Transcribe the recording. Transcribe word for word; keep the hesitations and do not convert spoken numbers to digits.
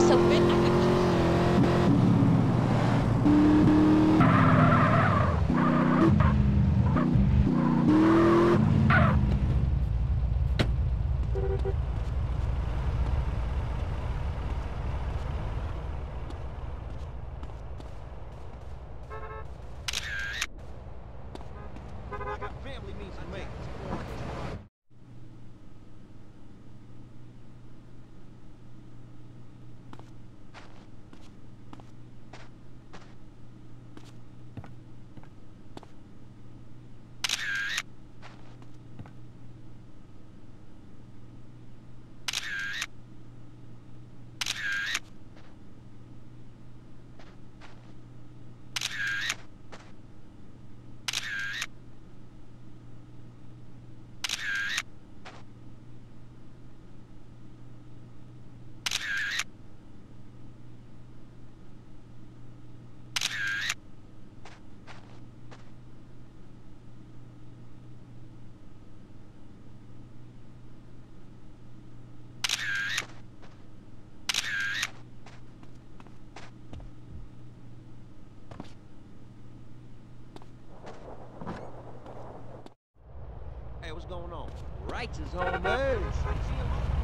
so big I could kiss I got family means to make. Hey, what's going on? Righteous, homie.